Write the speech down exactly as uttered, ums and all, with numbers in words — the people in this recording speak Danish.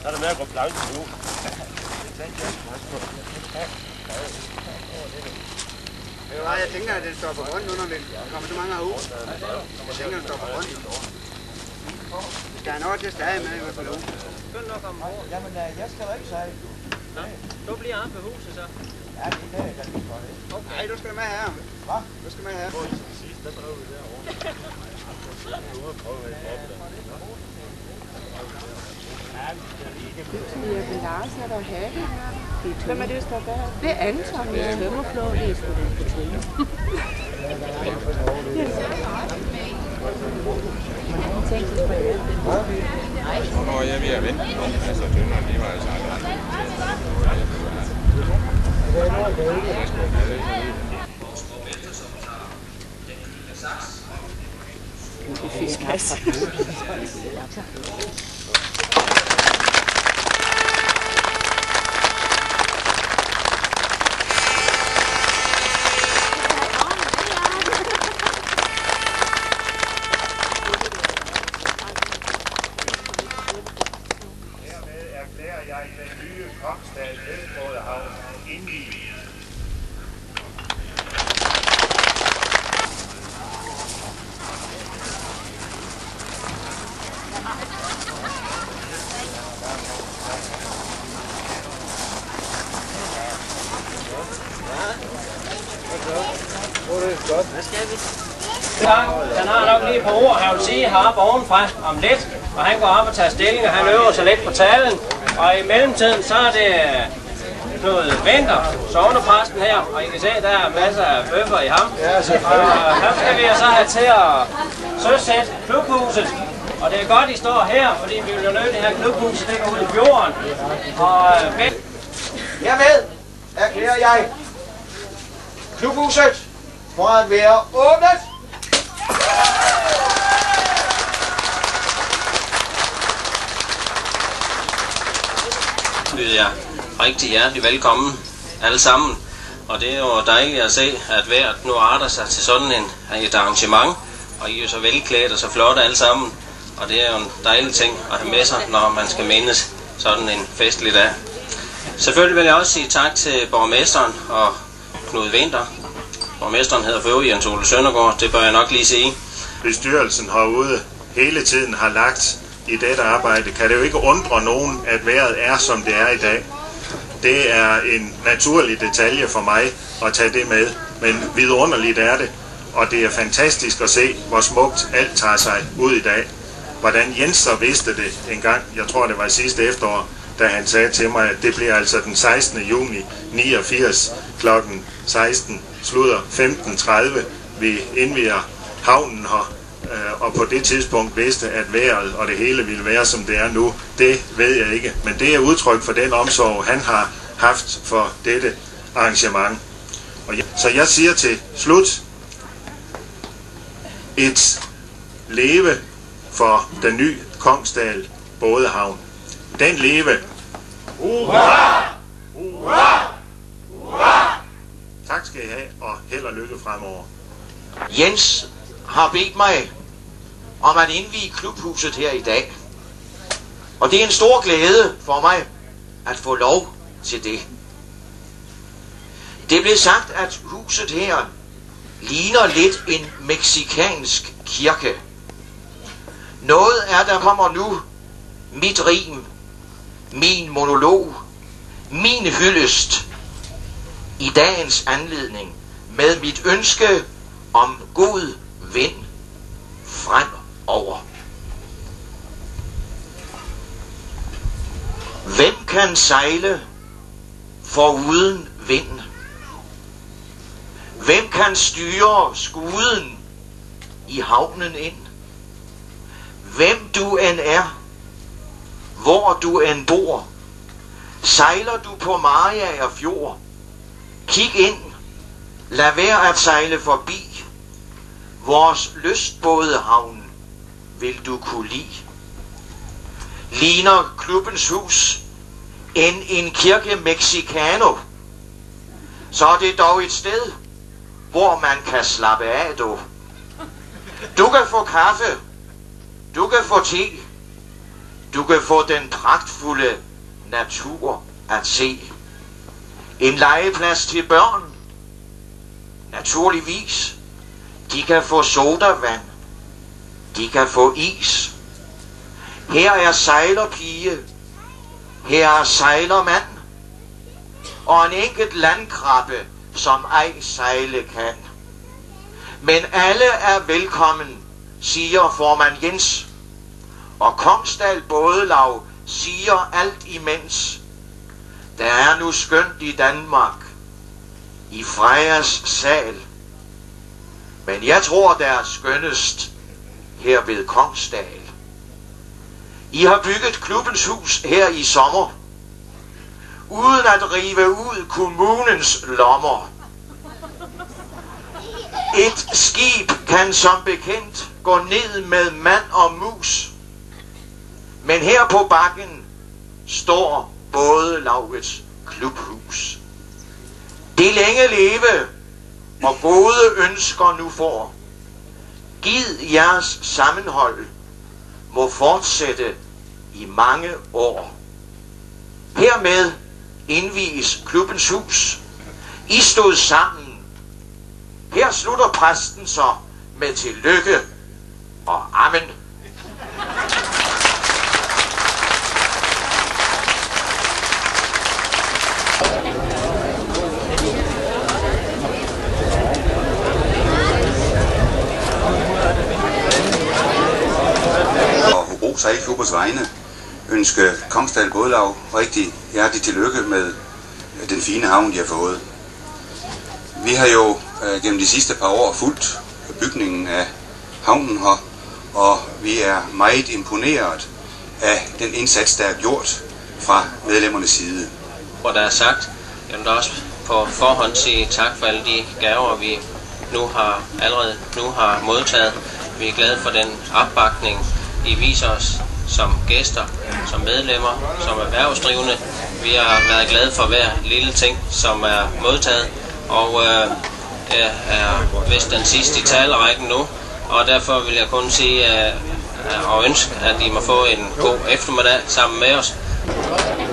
Så er det med at gå planken nu. Jeg tænker, at den står på grund nu, når det kommer så mange af hus. Jeg tænker, at den står på grund. Vi skal have noget til stadig med i hvert fald hus. Skynd nok om morgen. Jamen, jeg skal da ikke sige. Nå, du bliver an på huset så. Ja, det kan jeg godt for det. Okay. Nej, du skal med her. Hvad? Du skal med her. Jeppe Larsen, er der hatte? Hvem er det, der står der? Det er Anton. Det er tømmerflå. Det er sgu da på tømmer. Nå, jeg vil vente. Altså, tønder, det var altså aldrig. Fiskkasse. Hvad skal vi? Han har nok lige et par ord, han vil sige heroppe ovenfra om lidt, og han går op og tager stilling, og han øver sig lidt på talen. Og i mellemtiden, så er det Knud Winther, sognepræsten her, og I kan se, der er masser af bøffer i ham. Og ham skal vi så have til at søsætte klubhuset. Og det er godt, I står her, fordi vi vil jo nødt det her klubhus ligger ude i fjorden. Og Hermed erklærer jeg klubhuset for at være åbnet. byder jeg rigtig hjertelig velkommen alle sammen. Og det er jo dejligt at se, at vejret nu arter sig til sådan en, et arrangement. Og I er jo så velklædt og så flotte alle sammen. Og det er jo en dejlig ting at have med sig, når man skal mindes sådan en festlig dag. Selvfølgelig vil jeg også sige tak til borgmesteren og Knud Winther. Borgmesteren hedder for øvrigt Jens Ole Søndergaard, det bør jeg nok lige sige. Bestyrelsen herude hele tiden har lagt i dette arbejde, kan det jo ikke undre nogen, at vejret er, som det er i dag. Det er en naturlig detalje for mig at tage det med, men vidunderligt er det, og det er fantastisk at se, hvor smukt alt tager sig ud i dag. Hvordan Jens så vidste det en gang, jeg tror det var sidste efterår, da han sagde til mig, at det bliver altså den sekstende juni niogfirs klokken seksten slutter femten tredive, vi indviger havnen her, og på det tidspunkt vidste, at vejret og det hele ville være, som det er nu. Det ved jeg ikke, men det er udtryk for den omsorg, han har haft for dette arrangement. Og jeg, så jeg siger til slut, et leve for den nye Kongsdal bådehavn. Den leve. Hurra! Hurra! Hurra! Tak skal I have, og held og lykke fremover. Jens har bedt mig om at indvie klubhuset her i dag. Og det er en stor glæde for mig at få lov til det. Det blev sagt, at huset her ligner lidt en meksikansk kirke. Noget er der kommer nu, mit rim, min monolog, min hyldest i dagens anledning med mit ønske om god vind fremover. Hvem kan sejle foruden vind? Hvem kan styre skuden i havnen ind? Hvem du end er, hvor du end bor, sejler du på Mariager Fjord, kig ind, lad være at sejle forbi. Vores lystbådehavn vil du kunne lide. Ligner klubbens hus end en kirke mexicano, så er det dog et sted, hvor man kan slappe af, du. Du kan få kaffe, du kan få te, Du kan få den pragtfulde natur at se. En legeplads til børn. Naturligvis. De kan få sodavand. De kan få is. Her er sejlerpige. Her er sejlermand. Og en enkelt landkrabbe, som ej sejle kan. Men alle er velkommen, siger formand Jens. Og Kongsdal Bådelaug siger alt imens. Der er nu skønt i Danmark, i Frejas sal. Men jeg tror, der er skønnest her ved Kongsdal. I har bygget klubbens hus her i sommer, uden at rive ud kommunens lommer. Et skib kan som bekendt gå ned med mand og mus. Men her på bakken står Bådelaugets klubhus. Det længe leve og gode ønsker nu får. Gid jeres sammenhold må fortsætte i mange år. Hermed indvies klubbens hus. I stod sammen. Her slutter præsten så med tillykke og amen. Og Hobro Sejlklubbers vegne ønske Kongsdal Bådelaug rigtig hjertelig tillykke med den fine havn, de har fået. Vi har jo øh, gennem de sidste par år fulgt bygningen af havnen her, og vi er meget imponeret af den indsats, der er gjort fra medlemmernes side. Hvor der er sagt, jeg vil da også på forhånd sige tak for alle de gaver, vi nu har allerede nu har modtaget. Vi er glade for den opbakning, I viser os som gæster, som medlemmer, som erhvervsdrivende. Vi har været glade for hver lille ting, som er modtaget, og øh, jeg er vist den sidste i talerækken nu, og derfor vil jeg kun sige øh, og ønske, at I må få en god eftermiddag sammen med os.